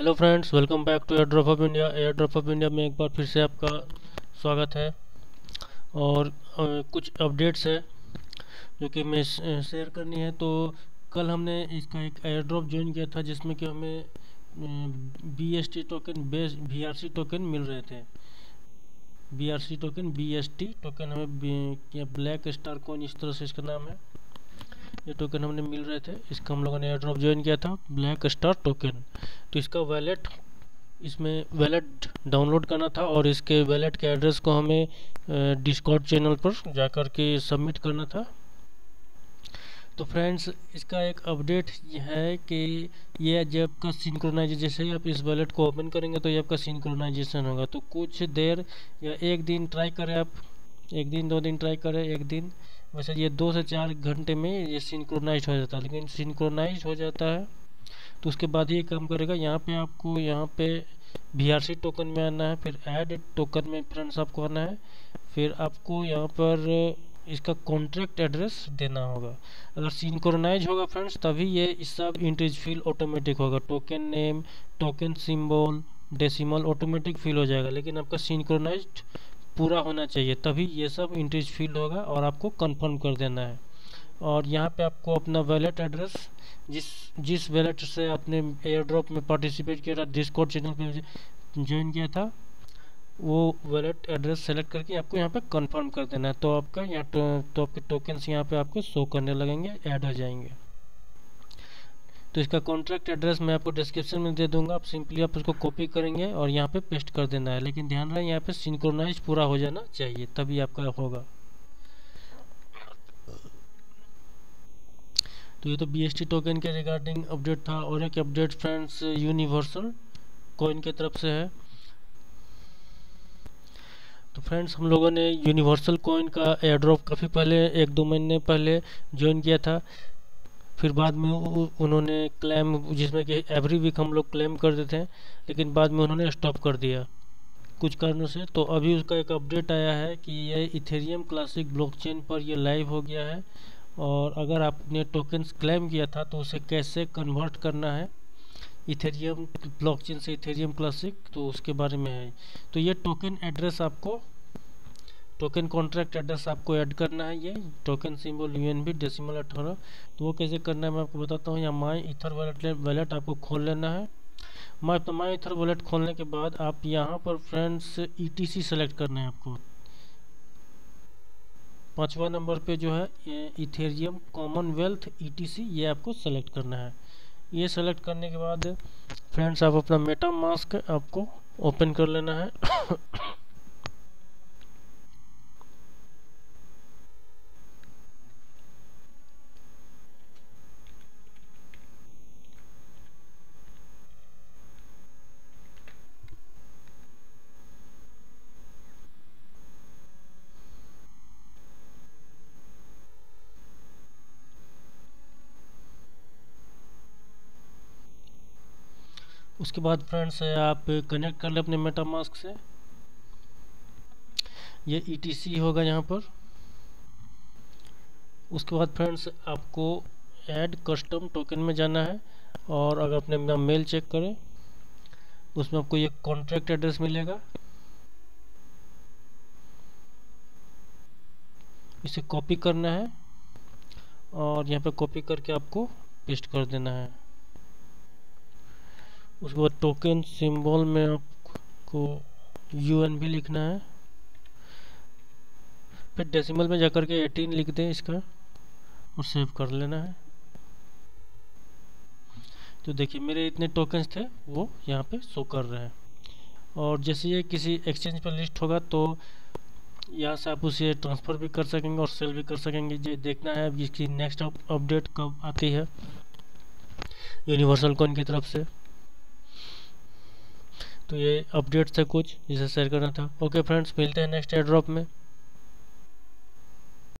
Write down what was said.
Hello friends, welcome back to Airdrop of India. Airdrop of India में एक बार फिर से आपका स्वागत है। और कुछ अपडेट्स है जो कि मैं शेयर करनी है। तो कल हमने इसका एक एयर ड्रॉप ज्वाइन किया था जिसमें कि हमें BST token, base VRC token मिल रहे थे। BRC टोकन, BST टोकन हमें ब्लैक स्टार कॉइन, इस तरह से इसका नाम है। ये टोकन हमने मिल रहे थे, इसका हम लोगों ने एयर ड्रॉप ज्वाइन किया था, ब्लैक स्टार टोकन। तो इसका वैलेट, इसमें वैलेट डाउनलोड करना था और इसके वैलेट के एड्रेस को हमें डिस्कॉर्ड चैनल पर जाकर के सबमिट करना था। तो फ्रेंड्स, इसका एक अपडेट ये है कि ये जब आपका सिंक्रोनाइजेशन, जैसे ही आप इस वैलेट को ओपन करेंगे तो ये आपका सिंक्रोनाइजेशन होगा। तो कुछ देर या एक दिन ट्राई करें आप, एक दिन 2 दिन ट्राई करें, एक दिन, वैसे ये 2 से 4 घंटे में ये सिंक्रोनाइज हो जाता है। लेकिन सिंक्रोनाइज हो जाता है तो उसके बाद ही ये काम करेगा। यहाँ पे आपको, यहाँ पे VRC टोकन में आना है, फिर ऐड टोकन में फ्रेंड्स आपको आना है, फिर आपको यहाँ पर इसका कॉन्ट्रैक्ट एड्रेस देना होगा। अगर सिंक्रोनाइज होगा फ्रेंड्स तभी ये इस सब इंटीज फिल ऑटोमेटिक होगा। Token name, token symbol, decimal automatic fill हो जाएगा। लेकिन आपका सिंक्रोनाइज्ड पूरा होना चाहिए तभी ये सब इंटीज फिल होगा और आपको कंफर्म कर देना है। और यहाँ पे आपको अपना वैलेट एड्रेस, जिस जिस वैलेट से आपने एयर ड्रॉप में पार्टिसिपेट किया था, डिस्कॉर्ड चैनल पे ज्वाइन किया था, वो वैलेट एड्रेस सेलेक्ट करके आपको यहाँ पे कंफर्म कर देना है। तो आपका यहाँ तो आपके टोकन्स यहाँ पे आपको शो करने लगेंगे, ऐड हो जाएंगे। तो इसका कॉन्ट्रैक्ट एड्रेस मैं आपको डिस्क्रिप्शन में दे दूंगा, आप सिंपली आप उसको कॉपी करेंगे और यहाँ पे पेस्ट कर देना है। लेकिन ध्यान रहे यहाँ पे सिंक्रोनाइज पूरा हो जाना चाहिए तभी आपका होगा। तो ये तो BST टोकन के रिगार्डिंग अपडेट था। और एक अपडेट फ्रेंड्स यूनिवर्सल कॉइन की तरफ से है। तो फ्रेंड्स, हम लोगों ने यूनिवर्सल कॉइन का एयर ड्रॉप काफ़ी पहले, 1-2 महीने पहले ज्वाइन किया था। फिर बाद में उन्होंने क्लेम, जिसमें कि एवरी वीक हम लोग क्लेम करते थे, लेकिन बाद में उन्होंने स्टॉप कर दिया कुछ कारणों से। तो अभी उसका एक अपडेट आया है कि ये इथेरियम क्लासिक ब्लॉकचेन पर ये लाइव हो गया है। और अगर आपने टोकन्स क्लेम किया था तो उसे कैसे कन्वर्ट करना है इथेरियम ब्लॉकचेन से इथेरियम क्लासिक, तो उसके बारे में है। तो ये टोकन एड्रेस आपको, टोकन कॉन्ट्रैक्ट एड्रेस आपको ऐड करना है। ये टोकन सिंबल UNB डेसिमल 18। तो वो कैसे करना है मैं आपको बताता हूँ। यहाँ माई इथर वैलेट आपको खोल लेना है। माई इथर वैलेट खोलने के बाद आप यहाँ पर फ्रेंड्स ETC सेलेक्ट करना है आपको। 5वां नंबर पे जो है इथेरियम कॉमनवेल्थ ETC, ये आपको सेलेक्ट करना है। ये सेलेक्ट करने के बाद फ्रेंड्स आप अपना मेटा मास्क आपको ओपन कर लेना है। उसके बाद फ्रेंड्स आप कनेक्ट कर ले अपने मेटा मास्क से। ये ETC होगा यहाँ पर। उसके बाद फ्रेंड्स आपको ऐड कस्टम टोकन में जाना है। और अगर अपने अपना मेल चेक करें उसमें आपको ये कॉन्ट्रैक्ट एड्रेस मिलेगा, इसे कॉपी करना है और यहाँ पे कॉपी करके आपको पेस्ट कर देना है। उसके बाद टोकन सिंबल में आपको UNB लिखना है, फिर डेसिमल में जाकर के 18 लिख दें इसका और सेव कर लेना है। तो देखिए मेरे इतने टोकन्स थे वो यहाँ पे शो कर रहे हैं। और जैसे ये किसी एक्सचेंज पर लिस्ट होगा तो यहाँ से आप उसे ट्रांसफ़र भी कर सकेंगे और सेल भी कर सकेंगे। ये देखना है इसकी नेक्स्ट अपडेट कब आती है यूनिवर्सल कॉइन की तरफ से। तो ये अपडेट थे कुछ जिसे शेयर करना था। ओके फ्रेंड्स, मिलते हैं नेक्स्ट एयर ड्रॉप में।